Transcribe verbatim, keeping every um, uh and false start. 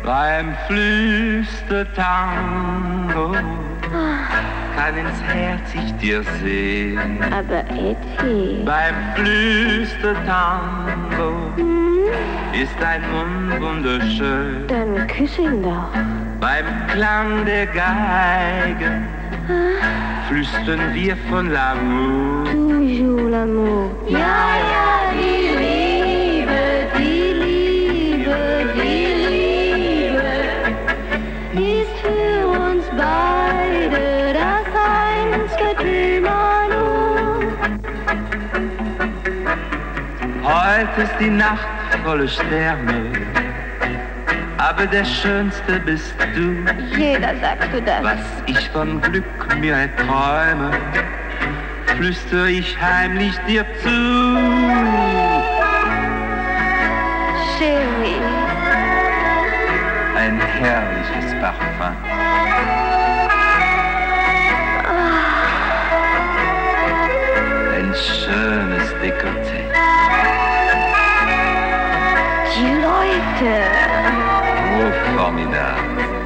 Beim Flüstertango kann ins Herz ich dir sehen. Aber Etty, Beim Flüstertango hm? ist dein Mund wunderschön. Dann küss ihn doch. Beim Klang der Geige flüstern wir von l'amour. Toujours l'amour. Ja, ja, die Liebe, die Liebe, die Liebe ist für uns beide das einzige Thema nur. Heute ist die Nacht voller Sterne, aber der Schönste bist du. Jeder sagst du das. Was ich von Glück mir erträume, flüster ich heimlich dir zu. Chérie, Ein herrliches Parfum. Ein schönes Dekolleté. die Leute. Oh, formidable.